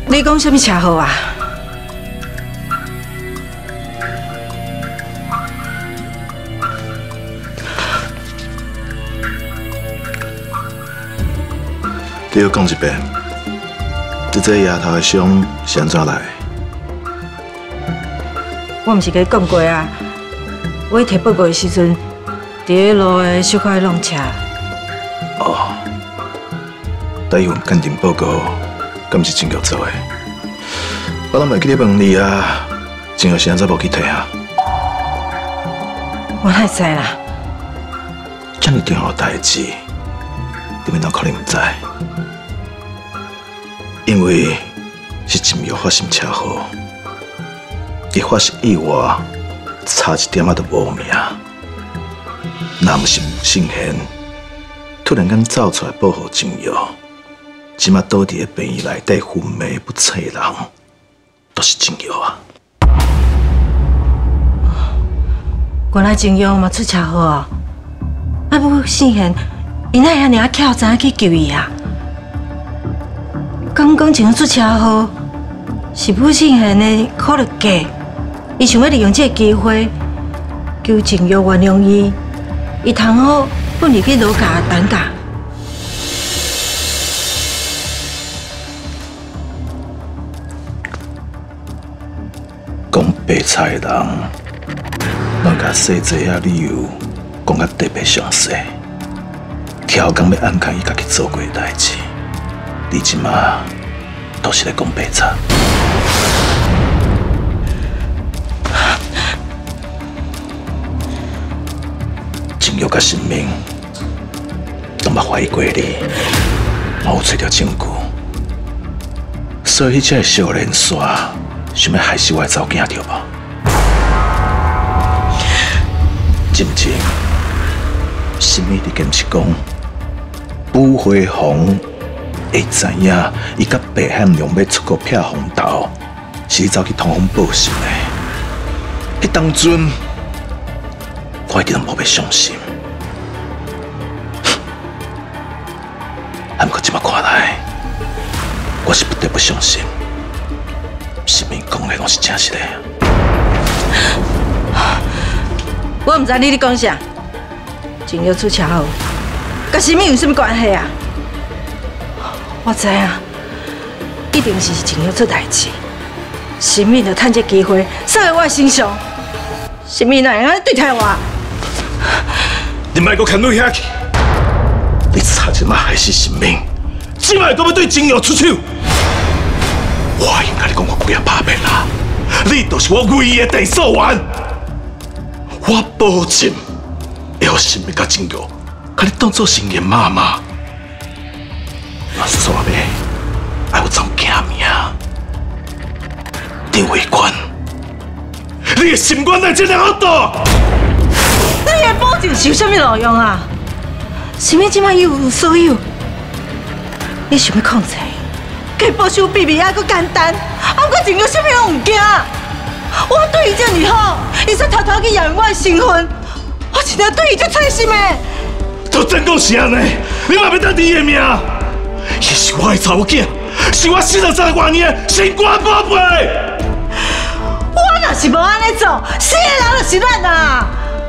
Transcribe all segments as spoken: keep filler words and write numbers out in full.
你讲什么车祸啊？ 你要讲一遍，你这丫头的伤是安怎来？ 我毋是甲你讲过啊，我摕报告的时阵，伫咧路的小可弄车。 哦，第一份鉴定报告，敢是真玉做的？我拢袂记得问你啊，真玉是安怎无去摕啊？ 我哪会知啦？ 这么重要的代志，你们哪可能唔知？因为是真玉发生车祸，伊发生意外，差一点仔都无命。若毋是吴信贤突然间走出来保护真玉，即马倒伫个病院内底昏迷不醒的人，都是真玉啊！ 原来真玉嘛出车祸啊！啊，吴信贤，伊哪会遐尔啊巧，知影去救伊啊？刚刚真玉出车祸，是吴信贤的考虑假，伊想要利用这个机会求真玉原谅伊，伊通好本入去老家等假。 讲白菜的人，拢甲细济啊理由讲甲特别详细，挑工要暗藏伊家己做过的代志。你即马都是咧讲白菜。真玉甲性命都捌怀疑过你，嘛有找到证据，所以才会少年煞想要害死我的查某囝，对无？真正，什么你坚持讲，武辉煌会知影，伊甲白汉良要出国劈红豆，是你走去通风报信的。迄当阵，我一定无要相信。啊，不过即马看来，我是不得不相信，什么讲的拢是真实的。 我唔知你咧讲啥，真玉出车祸，甲什么有什么关系啊？我知影，一定是真玉出代志，什么就趁这机会扫在我身上，什么哪会安尼对待我？ 你莫阁牵落遐去！你差一马害死性命，即马阁要对真玉出手？我应该你讲我几啊拍遍啦，你就是我唯一的第数员。我保证，会互性命甲真玉，甲你当作生意妈妈。我煞尾还有种惊命，张卫官，你的心肝在这样好大？ 你的保证是有啥物路用啊？什么即摆一无所有？你想要控制？计保守秘密还阁简单，啊，不过真玉啥物拢唔惊。我对伊遮尔好，伊却偷偷去验我的身份，我真正对伊足操心的。 都真讲是安尼，你嘛要当你的命？伊是我的查某囝，是我四十三外年的心肝宝贝。 我若是无安尼做，死的人就是咱啊！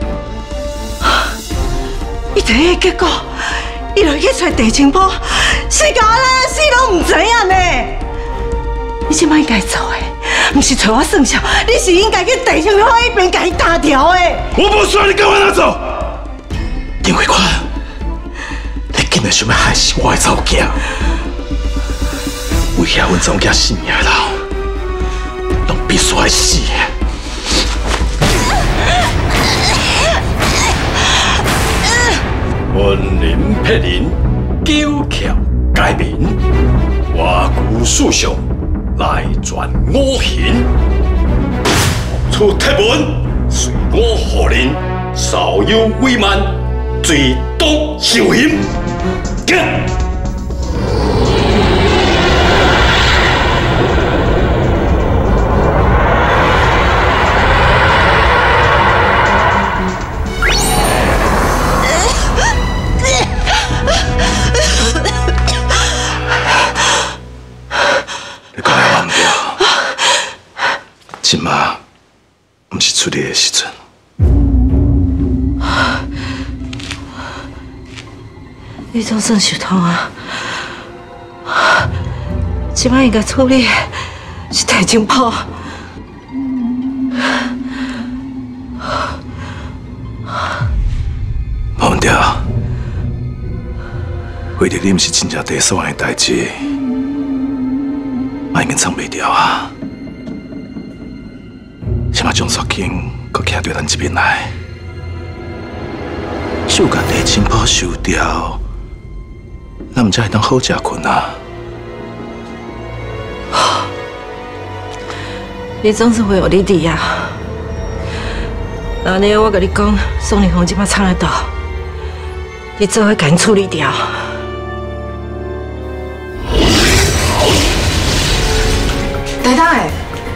伊第一个结果，伊就去找地青埔，是甲我咱死拢唔知影呢。你即摆应该做的，不是找我算账，你是应该去地青埔迄边甲伊打条的。 我不需要你跟我哪走，丁伟宽，你竟然想要害死我的查某囝，威胁阮查某囝性命的人，拢必须要死的。 文林撇人，九窍解民，画骨树上来传五行。出铁门，随我护人，少有威慢，最当受刑。行。 你过来吧。 出你的时阵， 你总算想通啊！即摆应该处理是地震埔。 无问题啊。为着你毋是真正第一案的代志，我已经藏袂掉啊。现在将煞经搁徛对咱这边来，就甲地震埔收掉，咱们才会当好食困啊。 你总是会有你伫啊。那呢，我甲你讲，宋立峰即摆藏在倒，你做伙赶紧处理掉。 台东诶，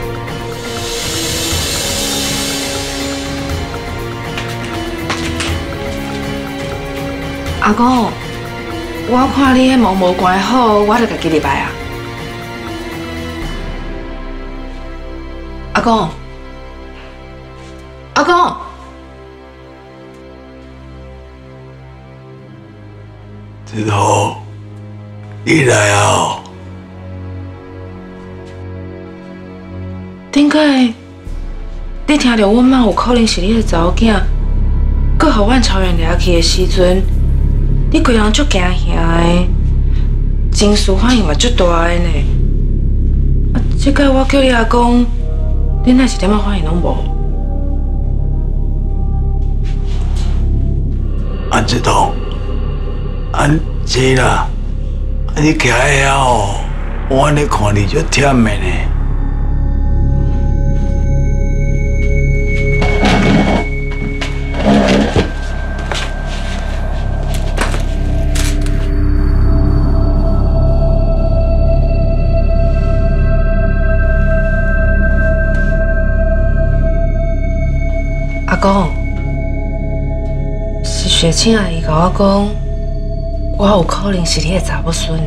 阿公，我看你迄毛无关好，我就家己入来啊。阿公，阿公， 子头，你来啊！ 顶摆你听到阮妈有可能是你的查某囝，搁互阮超人掠去的时阵，你规人足惊吓的，情绪反应嘛足大的呢。啊，这摆我叫你阿公，你哪一点仔反应拢无？ 啊，子头，啊，这啦，啊，你徛喺遐哦，我安尼看你足忝的呢。 阿公，是雪清阿姨甲我讲，我有可能是你的查某孙。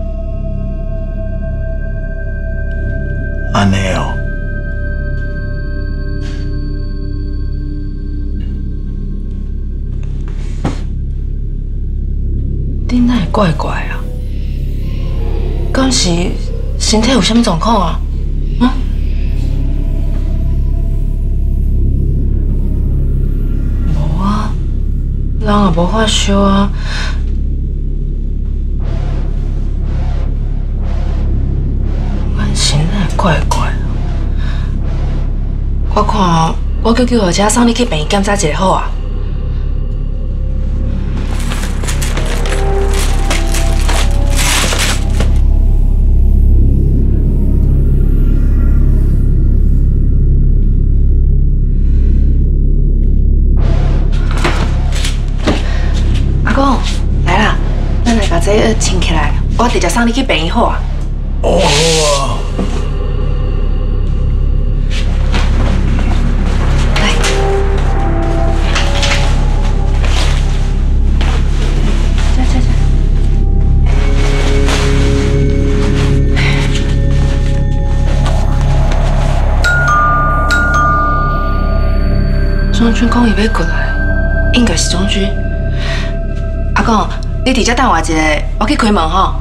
安尼哦， 你哪会怪怪啊？敢是身体有啥物状况啊？嗯？无啊，人也无发烧啊。阮身哪会怪怪啊？我看我叫救护车送你去病院检查一下好啊。阿公，来啦，咱来把这个清起来，我直接送你去病院好啊。 哦好啊。 来，这这这。庄君讲伊要过来，应该是庄君。阿公，你直接等我一下，我去开门吼。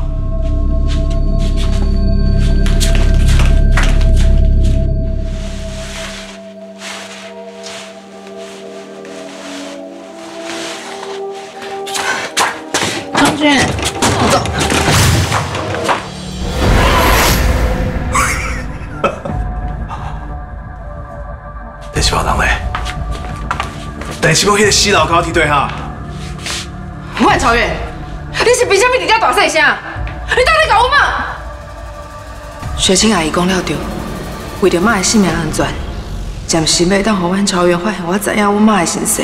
庄君，走。 第七帮人嘞？第七帮迄个死老高梯队哈？ 万超越，你是凭什么直接大细声？你到底搞我妈？雪清阿姨讲了对，为着妈的性命安全，暂时要当互阮超越发现我知影阮妈的身世。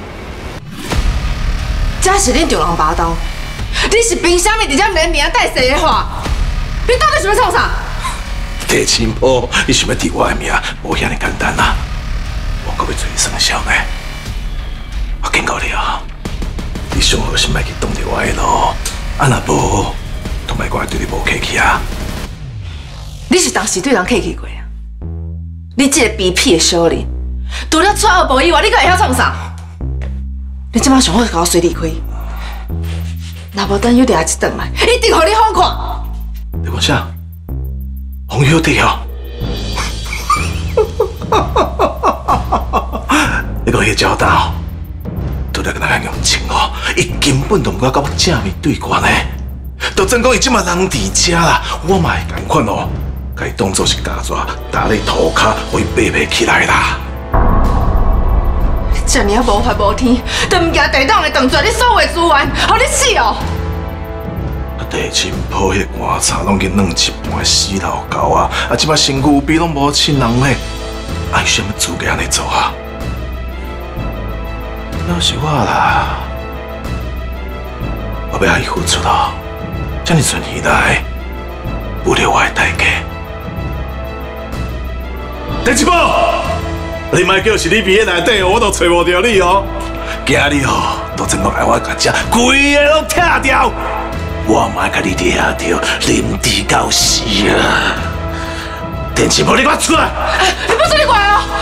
这是恁中人拔刀，你是凭什么直接连名带姓的话？你到底想要创啥？ 地震埔，你想要提我的命，无遐尼简单啦！我搁要做生肖呢，我警告你啊！你上好是莫去挡着我的路，啊若无，都莫怪对你无客气啊！ 你是当时对人客气过啊？你这个卑鄙的小人， 除了撮合无以外，你阁会晓创啥？你即马上好甲我随离开，若无等有第二一顿来，一定互你好看。 你讲啥？黄友弟哦！你讲迄招打，拄来跟人用情哦，伊根本都唔敢甲我正面对决呢。就真讲伊即马人伫遮啦，我嘛会共款哦，甲伊当作是大蛇，打你涂骹，互伊爬袂起来啦。 你遮尔啊无法无天，都唔惊地党会断绝你所有的资源，互你死哦！ 啊，地震坡迄棺材拢去软一半死老狗啊！啊，即马身躯边拢无亲人咧，啊，有啥物资格安尼做啊？那是我啦，我要伊付出咯，这么顺以来，有了我的代价。第一步，你莫叫是你鼻内底，我都找无着你哦。今日哦，都真讲爱我甲这规个拢拆掉，我莫甲你拆掉，临底到死啊！电磁波，你给我出来！ 你不准你过来哦！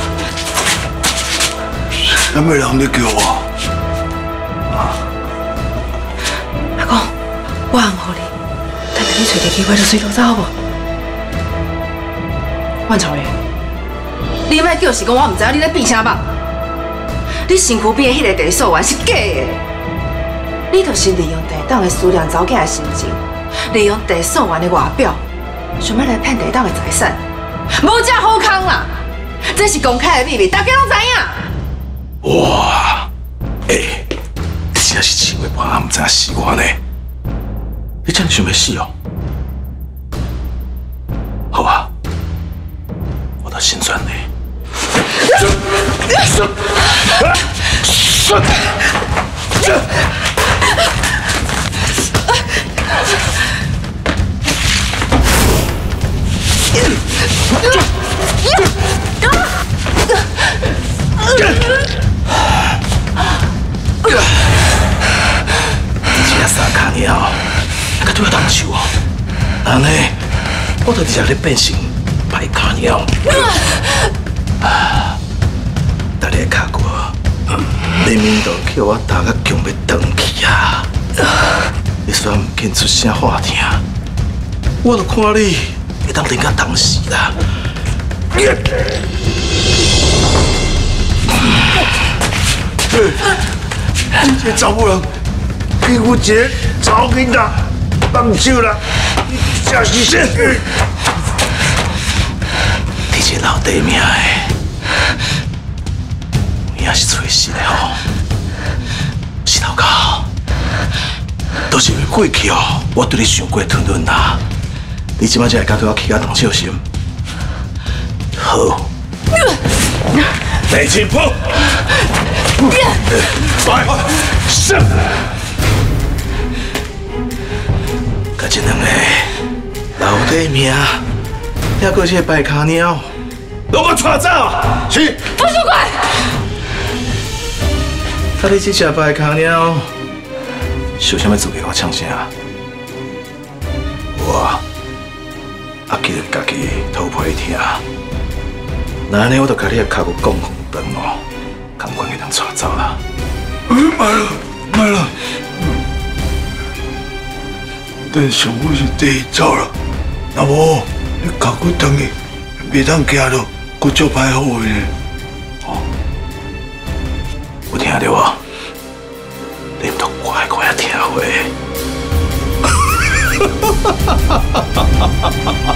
什么人咧叫我？ 阿公，我红互你，等下你找着机会就随路走好无？万朝元，你莫叫是讲我唔知影你咧变啥吧？你身躯边的迄个地素丸是假的，你就是利用地党的思念走囝的心情，利用地素丸的外表，想要来骗地党的财产，无这好康啦！这是公开的秘密，大家拢知影。 哇，哎、欸，你真是七月半暗，唔知影死我呢？你真想要死哦？好啊，我都心酸你。这三卡鸟，还对我动手哦？安尼，我就直接咧变成白卡鸟。打你卡骨，你面都叫我打个强要断去啊！你虽然唔肯出声话听，我就看你会当顶甲当死啦！ 这查某人欺负一个查某囡仔，放手啦！你真是神！ 你这老弟命的，也是找死的吼！石头狗，都是因为过去哦，我对你伤过吞吞啦。你即摆才会甲对我起甲动手心。好，内情破，来，上！甲这两个老弟命，还搁这个白卡鸟，拢给我带走！是。 不许管！ 啊，你这只白卡鸟，想啥物资格我唱声？我啊，记得家己头皮疼。那安尼我就甲你的脚骨讲红灯哦，赶快给人带走啦！ 买了，买了。但上尾是第一走了，若无你脚骨断去，袂当行路，骨足歹好个。 哦，有听到无？你唔通乖乖听话。